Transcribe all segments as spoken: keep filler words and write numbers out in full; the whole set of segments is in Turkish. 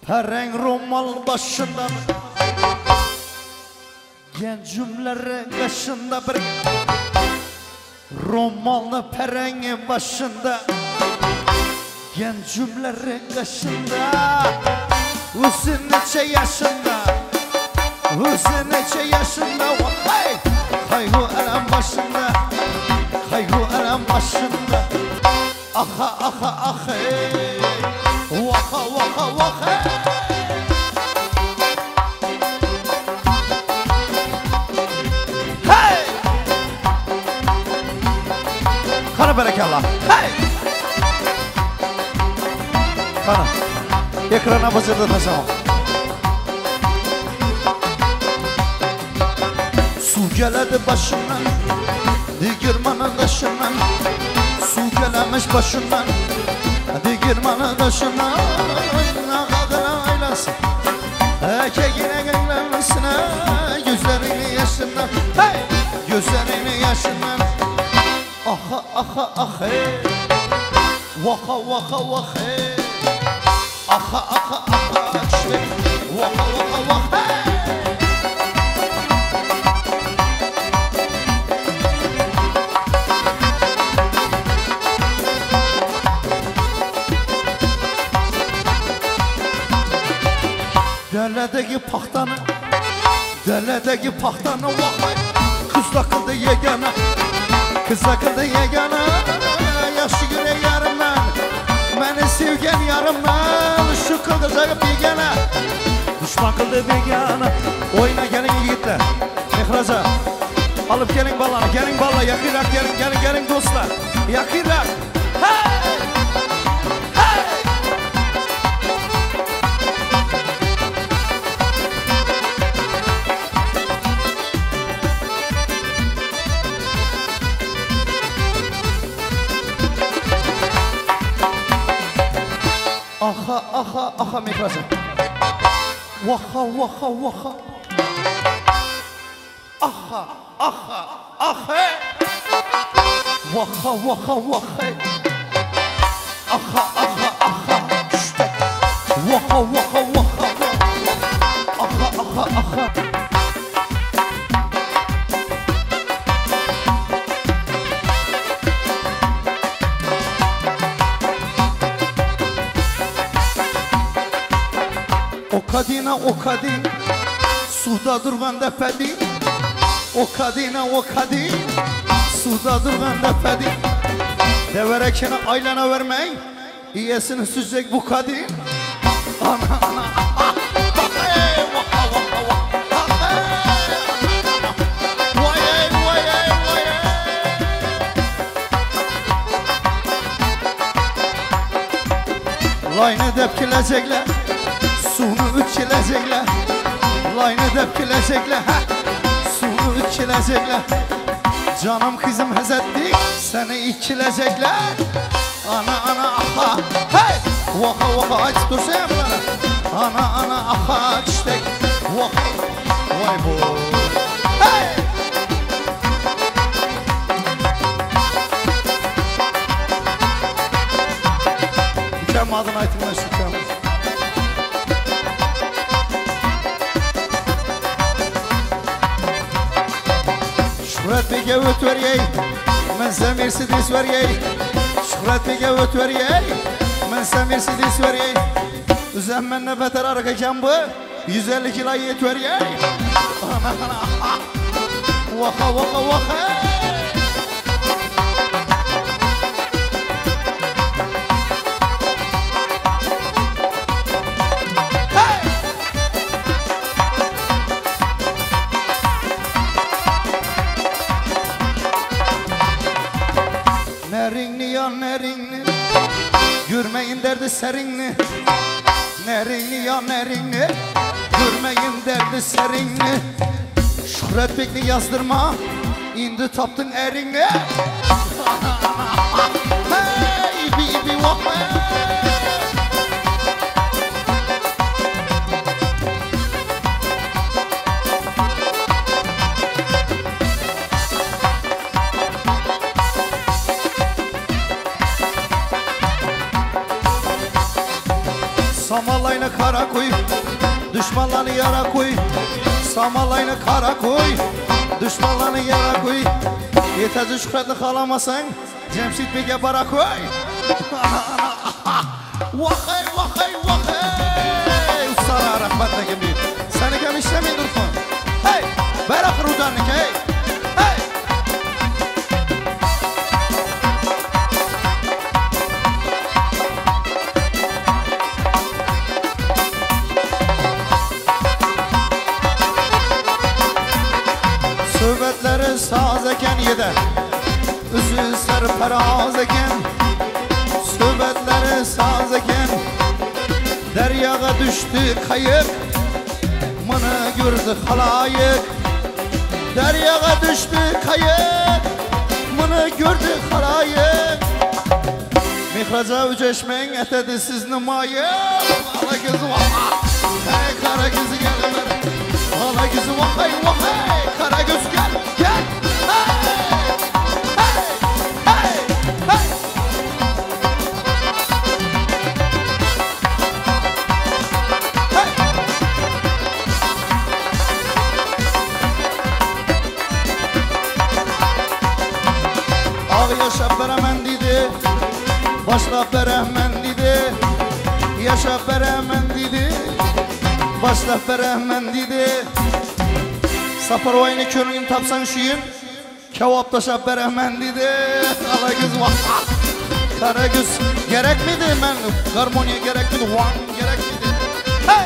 Her renk romal başında gen cümleleri kaşında bir romalı perengi başında gen cümleleri kaşında Hüsün neçe yaşında Hüsün neçe yaşında Hey! Kaygı elem başında Kaygı elem başında Aha aha aha Vaka vaka vaka Hey! Kana berekallah Hey! Kana Ekrana basırdı taşamam Su geledi başımdan Digirmanın taşından Su gelemiş başımdan Digirmanın taşından Ne kadar aylasın Kekine gönlenmesine Gözlerini yaşından Hey! Gözlerini yaşından Aha aha aha Vaka vaka vaka Aha aha aha Vaka vaka vaka Derledeki pahtanı Derledeki pahtanı vakay Kız takıldı yegana Kız takıldı yegana Yaşı güne yarımdan Beni sevgen yarımdan Şu kıldıza begana Düşman kıldı begana Oyna gelin yiğitler Mihraca Alıp gelin ballarını Gelin balla yakırak gelin gelin gelin dostlar Yakırak Hey! Aha aha aha mikrofon. Vaha vaha vaha. Aha aha aha. Vaha vaha vaha. Aha aha aha. Vaha vaha vaha. Aha aha aha. O kadına o kadın Suda durgan defedi O kadına o kadın Suda durgan defedi Deverekini aylana vermeyin İyesini süzecek bu kadın Ana ana Layını depkilecekler Sunu içilecekler Layını depkilecekler Sunu içilecekler Canım kızım hezettik Seni içilecekler Ana ana aha Hey! Vaka vaka aç dursa ya bana Ana ana aha çiçek Vaka Vay bu Hey! Mükemmel adına aytımına şükür Şükret bege öt veriyey Men sen Mercedes veriyey Şükret bege öt veriyey Men sen Mercedes veriyey Üzemmen ne beter arkaken bu yüz elli kilo yet veriyey Ana ana Vaka vaka vaka Neringni ya neringni Görmeyin derdi seringni Neringni ya neringni Görmeyin derdi seringni Şükret bekni yazdırma İndi taptın eringni Hey ibi ibi vakma kara koy, düşmanlarını yara koy. Samalayını kara koy, düşmanlarını yara koy. Yetəci şükrətli xalamasan, Cemşit Bey'e bara koy. Vakay vakay vakay. Ustara rahmetine gibi. Seni gel işlemeyin dursun. Hey, berak rudanlık hey. Hey. Söhbətləri saz eken yeder, üzü serperaz eken. Söhbətləri saz eken, deryağa düştü kayık, mını gördü halayık. Deryağa düştü kayık, mını gördü halayık. Mihraca üceşmeyin etedi siz nümayık. Ala gözü vaka, hey kara gözü gel ömer. Ala gözü vakay vakay, kara gözü gel gel. Yaşa beremen dedi, başla beremen dedi. Yaşa beremen dedi, başla beremen dedi. Sapar oyunu körüğün tapsan şiyin, kevaptaşa beremen dedi. Kara göz vaka, kara göz gerek miydi ben? Harmoniye gerek miydi? Van gerek miydi? Hey!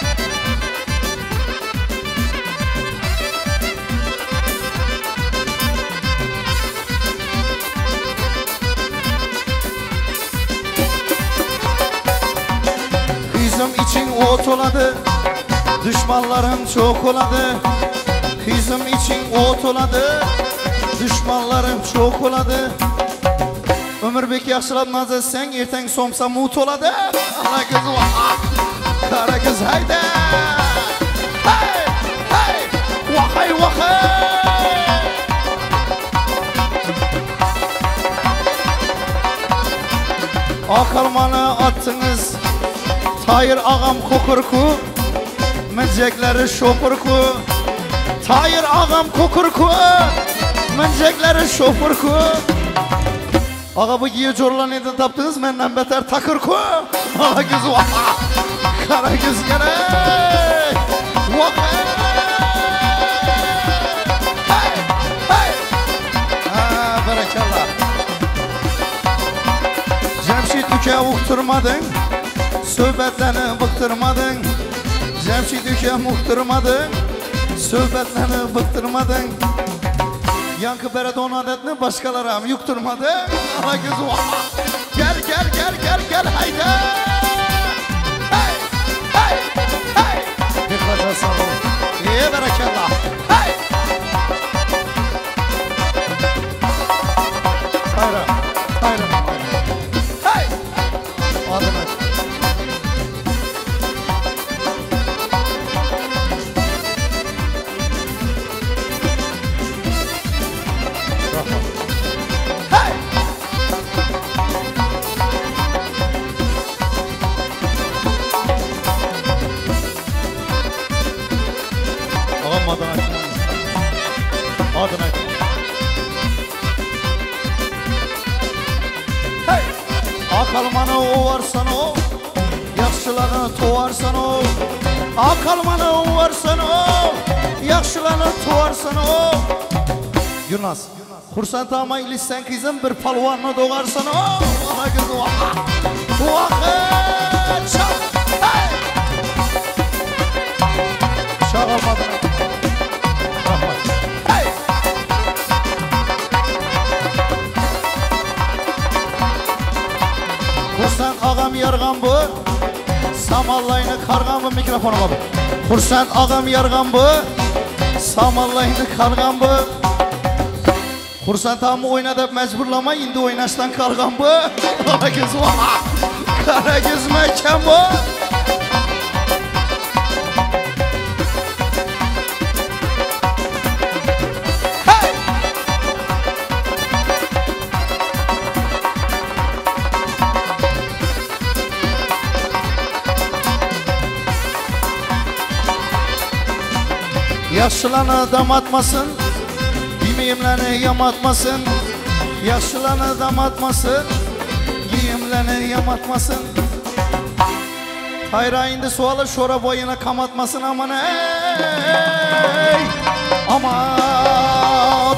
Kızım için ot oladı, düşmanlarım çok oladı. Kızım için ot oladı, düşmanlarım çok oladı. Ömürbek yaşlab nazı sen erten somsa mut oladı. Ana kız vah, kara kız haydi. Hey, hey, vahay vahay. Akalmanı attınız, Tahir ağam kokurku, müncekleri şofurku. Tahir ağam kokurku, müncekleri şofurku. Ağa bu giye corlan edin taptınız, benden beter takırku. Ala gözü vaka, kara göz gerek. Vaka. Hey, hey. Ha, berekallah. Cemşit üke uğturmadın, söhbətlərini bıktırmadın. Cemşit üke muhturmadın, söhbətlərini bıktırmadın. Yankı Beredon adetini başkalara yukturmadın. Ana gözü var. Gel gel gel gel gel haydi. Hey hey hey. Dikkat sağ olun. İyi berekallah. Hey. Hayra hayra. Hey. Adına. Akalmanı ovarsan o, yaxşılarını tovarsan o. Akalmanı ovarsan o, yaxşılarını tovarsan o. Yunus, Xursant ama ilişsen kızım bir palvanını doğarsan o. Ana kızı vaka, vaka, çal, hey. Çağırmadın. Xursant ağam yarğan bu, samallayını karğan bu, mikrofonuma bu. Xursant ağam yarğan bu, samallayını karğan bu. Xursant ağamı oynadıb məcburlama, indi oynaşdan kalğan bu. Kara göz var, kara göz məhkəm bu. Yaşlılarını damatmasın, giyimlerini yamatmasın. Yaşlılarını damatmasın, giyimlerini yamatmasın. Hayra indi sualı şora boyuna kamatmasın aman ey. Aman